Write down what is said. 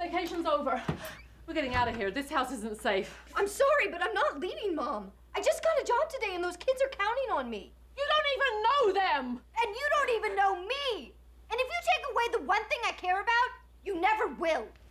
Vacation's over. We're getting out of here. This house isn't safe. I'm sorry, but I'm not leaving, Mom. I just got a job today, and those kids are counting on me. You don't even know them! And you don't even know me! And if you take away the one thing I care about, you never will.